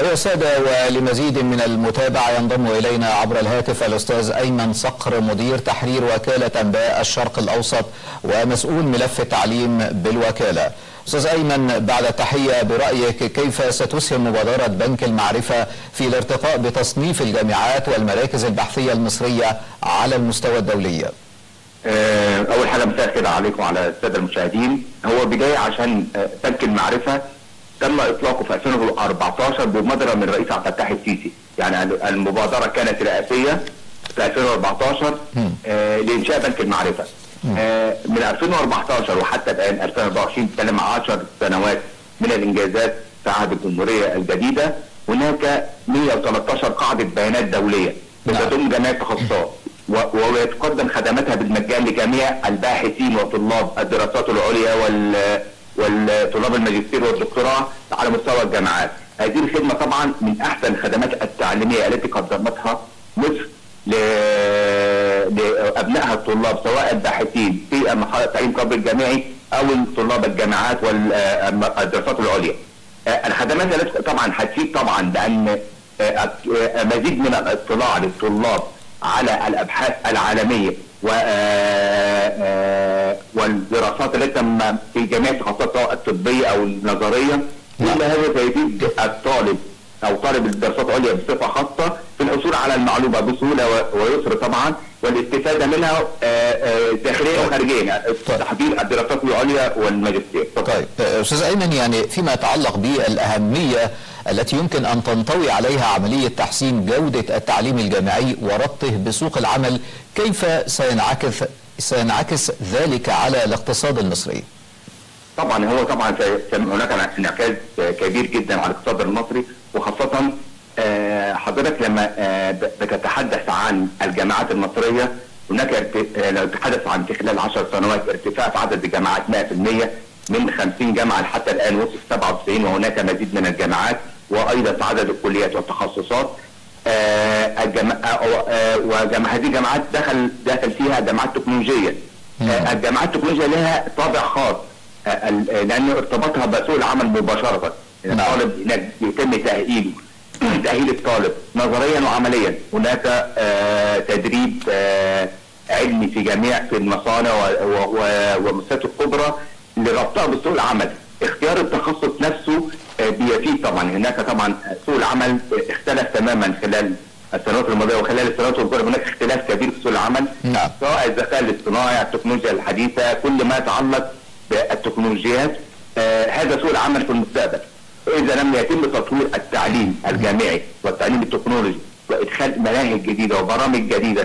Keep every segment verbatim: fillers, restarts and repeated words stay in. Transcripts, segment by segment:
أيها السادة، ولمزيد من المتابعة ينضم إلينا عبر الهاتف الأستاذ أيمن صقر، مدير تحرير وكالة أنباء الشرق الأوسط ومسؤول ملف التعليم بالوكالة. أستاذ أيمن، بعد التحية، برأيك كيف ستسهم مبادرة بنك المعرفة في الارتقاء بتصنيف الجامعات والمراكز البحثية المصرية على المستوى الدولي؟ أول حاجة مساء الخير عليكم وعلى السادة المشاهدين. هو بداية عشان بنك المعرفة تم اطلاقه في ألفين وأربعتاشر بمبادره من الرئيس عبد الفتاح السيسي، يعني المبادره كانت رئاسيه في ألفين وأربعتاشر آه لانشاء بنك المعرفه. آه من ألفين وأربعتاشر وحتى الان ألفين وأربعة وعشرين بتتكلم عن عشر سنوات من الانجازات في عهد الجمهوريه الجديده. هناك مئة وثلاثة عشر قاعده بيانات دوليه بتضم جميع التخصصات ويتقدم خدماتها بالمجان لجميع الباحثين وطلاب الدراسات العليا وال والطلاب الماجستير والدكتوراه على مستوى الجامعات. هذه الخدمه طبعا من احسن الخدمات التعليميه التي قدمتها مصر لابنائها الطلاب، سواء الباحثين في التعليم قبل الجامعي او طلاب الجامعات والدراسات العليا. الخدمات التي طبعا هتفيد طبعا لان مزيد من الاطلاع للطلاب على الابحاث العالميه و والدراسات التي تم في جميع التخصصات سواء الطبيه او النظريه. كل هذا سيفيد الطالب او طالب الدراسات العليا بصفه خاصه في الحصول على المعلومه بسهوله ويسر طبعا، والاستفاده منها داخليا وخارجيا، تحضير الدراسات العليا والماجستير. طيب استاذ ايمن، يعني فيما يتعلق بالاهميه التي يمكن ان تنطوي عليها عمليه تحسين جوده التعليم الجامعي وربطه بسوق العمل، كيف سينعكس سينعكس ذلك على الاقتصاد المصري؟ طبعا هو طبعا هناك انعكاس كبير جدا على الاقتصاد المصري، وخاصه حضرتك لما بتتحدث عن الجامعات المصريه، هناك لو تتحدث عن في خلال عشر سنوات ارتفاع في عدد الجامعات مئة بالمئة من خمسين جامعه حتى الان وصل سبعة وتسعين، وهناك مزيد من الجامعات، وايضا في عدد الكليات والتخصصات. آه الجامعة آه وجامعة هذه الجامعات دخل داخل فيها جامعات تكنولوجيه. آه الجامعات التكنولوجيه لها طابع خاص آه لان ارتباطها بسوق العمل مباشره. الطالب هناك يتم تاهيله تاهيل الطالب نظريا وعمليا. هناك آه تدريب آه علمي في جميع في المصانع والمؤسسات الكبرى لربطها بسوق العمل. اختيار التخصص نفسه بيفيد طبعا. هناك طبعا سوق العمل اختلف تماما خلال السنوات الماضيه وخلال السنوات القادمه. هناك اختلاف كبير في سوق العمل، نعم. سواء الذكاء الاصطناعي، التكنولوجيا الحديثه، كل ما يتعلق بالتكنولوجيات. آه هذا سوق العمل في المستقبل. اذا لم يتم تطوير التعليم الجامعي والتعليم التكنولوجي وادخال مناهج جديده وبرامج جديده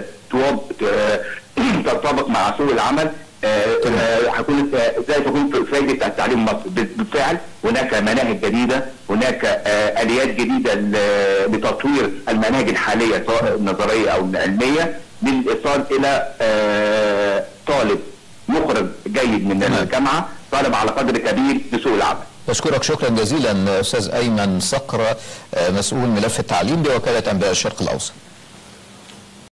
ترتبط مع سوق العمل، هتكون ازاي تكون فائده التعليم المصري بالفعل. هناك مناهج جديده، هناك آه اليات جديده لتطوير المناهج الحاليه سواء النظريه او العلميه للايصال الى آه طالب مخرج جيد من الجامعه، طالب على قدر كبير لسوق العمل. بشكرك شكرا جزيلا استاذ ايمن صقر، مسؤول ملف التعليم بوكاله انباء الشرق الاوسط.